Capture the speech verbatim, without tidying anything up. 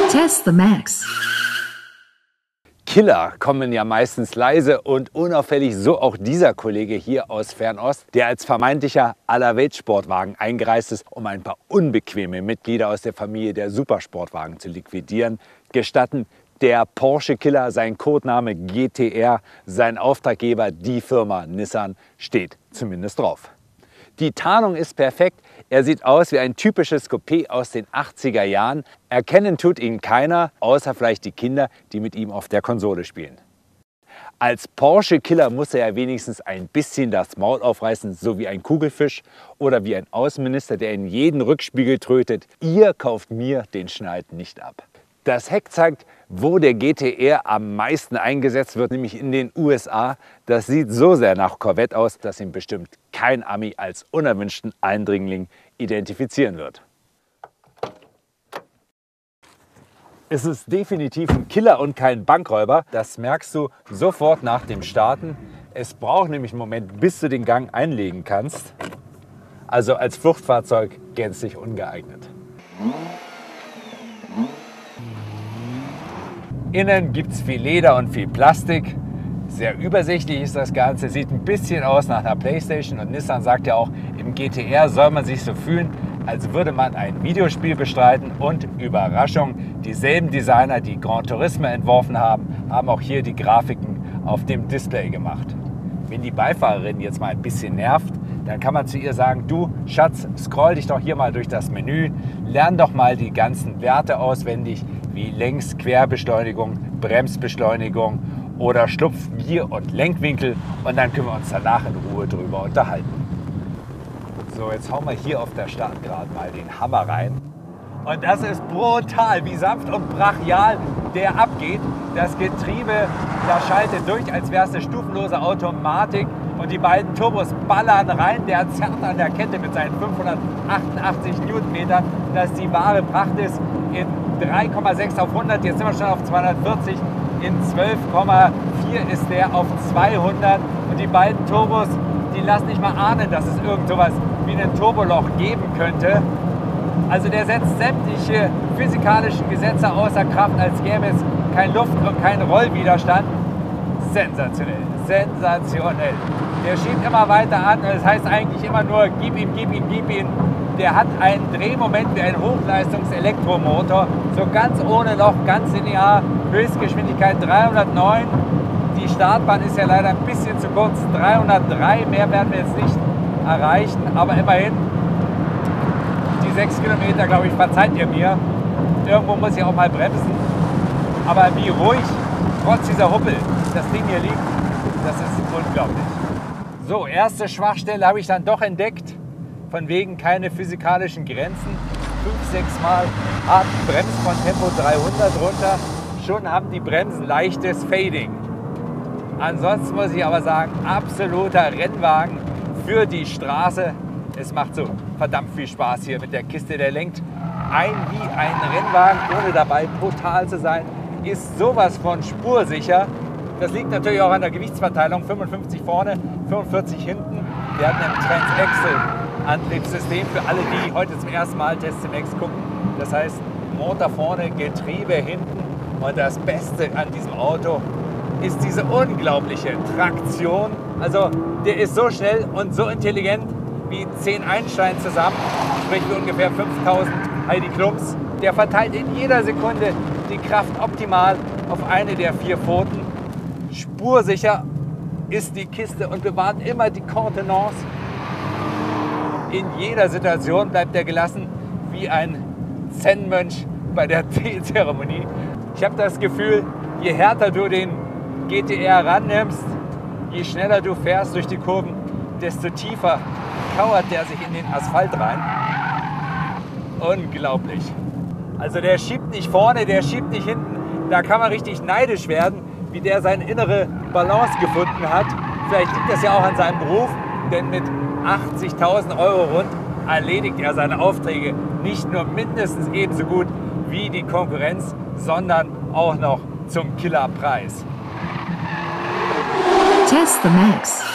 Test the Max. Killer kommen ja meistens leise und unauffällig, so auch dieser Kollege hier aus Fernost, der als vermeintlicher Allerweltssportwagen eingereist ist, um ein paar unbequeme Mitglieder aus der Familie der Supersportwagen zu liquidieren. Gestatten der Porsche Killer, sein Codename G T R, sein Auftraggeber, die Firma Nissan, steht zumindest drauf. Die Tarnung ist perfekt. Er sieht aus wie ein typisches Coupé aus den achtziger Jahren. Erkennen tut ihn keiner, außer vielleicht die Kinder, die mit ihm auf der Konsole spielen. Als Porsche Killer muss er ja wenigstens ein bisschen das Maul aufreißen, so wie ein Kugelfisch oder wie ein Außenminister, der in jeden Rückspiegel trötet: Ihr kauft mir den Schneid nicht ab. Das Heck zeigt, wo der G T R am meisten eingesetzt wird, nämlich in den U S A. Das sieht so sehr nach Corvette aus, dass ihn bestimmt kein Ami als unerwünschten Eindringling identifizieren wird. Es ist definitiv ein Killer und kein Bankräuber. Das merkst du sofort nach dem Starten. Es braucht nämlich einen Moment, bis du den Gang einlegen kannst. Also als Fluchtfahrzeug gänzlich ungeeignet. Innen gibt es viel Leder und viel Plastik. Sehr übersichtlich ist das Ganze, sieht ein bisschen aus nach einer Playstation, und Nissan sagt ja auch, im G T R soll man sich so fühlen, als würde man ein Videospiel bestreiten. Und Überraschung, dieselben Designer, die Gran Turismo entworfen haben, haben auch hier die Grafiken auf dem Display gemacht. Wenn die Beifahrerin jetzt mal ein bisschen nervt, dann kann man zu ihr sagen: Du Schatz, scroll dich doch hier mal durch das Menü, lern doch mal die ganzen Werte auswendig, wie Längs-, Querbeschleunigung, Bremsbeschleunigung oder Schlupf-, Bier- und Lenkwinkel, und dann können wir uns danach in Ruhe drüber unterhalten. So, jetzt hauen wir hier auf der Startgrad mal den Hammer rein. Und das ist brutal, wie sanft und brachial der abgeht. Das Getriebe, das schaltet durch, als wäre es eine stufenlose Automatik. Und die beiden Turbos ballern rein. Der zerrt an der Kette mit seinen fünfhundertachtundachtzig Newtonmetern. Das ist die wahre Pracht ist. In drei Komma sechs auf hundert, jetzt sind wir schon auf zweihundertvierzig. In zwölf Komma vier ist der auf zweihundert. Und die beiden Turbos, die lassen nicht mal ahnen, dass es irgend sowas wie ein Turboloch geben könnte. Also der setzt sämtliche physikalischen Gesetze außer Kraft, als gäbe es kein Luft- und keinen Rollwiderstand. Sensationell, sensationell. Der schiebt immer weiter an, und das heißt eigentlich immer nur: Gib ihm, gib ihm, gib ihm. Der hat einen Drehmoment wie ein Hochleistungs-Elektromotor, so ganz ohne Loch, ganz linear, Höchstgeschwindigkeit dreihundertneun. Die Startbahn ist ja leider ein bisschen zu kurz, dreihundertdrei, mehr werden wir jetzt nicht erreichen, aber immerhin. Die sechs Kilometer, glaube ich, verzeiht ihr mir. Irgendwo muss ich auch mal bremsen. Aber wie ruhig, trotz dieser Huppel, das Ding hier liegt, das ist unglaublich. So, erste Schwachstelle habe ich dann doch entdeckt. Von wegen keine physikalischen Grenzen. Fünf, sechs Mal hart bremst von Tempo dreihundert runter. Schon haben die Bremsen leichtes Fading. Ansonsten muss ich aber sagen, absoluter Rennwagen für die Straße. Es macht so verdammt viel Spaß hier mit der Kiste. Der lenkt ein wie ein Rennwagen, ohne dabei brutal zu sein. Ist sowas von spursicher. Das liegt natürlich auch an der Gewichtsverteilung. fünfundfünfzig vorne, fünfundvierzig hinten. Wir hatten ein Transaxle-Antriebssystem für alle, die heute zum ersten Mal Test the Max gucken. Das heißt, Motor vorne, Getriebe hinten. Und das Beste an diesem Auto ist diese unglaubliche Traktion. Also der ist so schnell und so intelligent wie zehn Einstein zusammen, sprich wie ungefähr fünftausend Heidi Klums. Der verteilt in jeder Sekunde die Kraft optimal auf eine der vier Pfoten. Spursicher ist die Kiste und bewahrt immer die Kontenance. In jeder Situation bleibt er gelassen wie ein Zen-Mönch bei der Teezeremonie. Ich habe das Gefühl, je härter du den G T R rannimmst, je schneller du fährst durch die Kurven, desto tiefer kauert der sich in den Asphalt rein. Unglaublich. Also der schiebt nicht vorne, der schiebt nicht hinten. Da kann man richtig neidisch werden, wie der seine innere Balance gefunden hat. Vielleicht liegt das ja auch an seinem Beruf, denn mit achtzigtausend Euro rund erledigt er seine Aufträge nicht nur mindestens ebenso gut wie die Konkurrenz, sondern auch noch zum Killerpreis. Test the Max.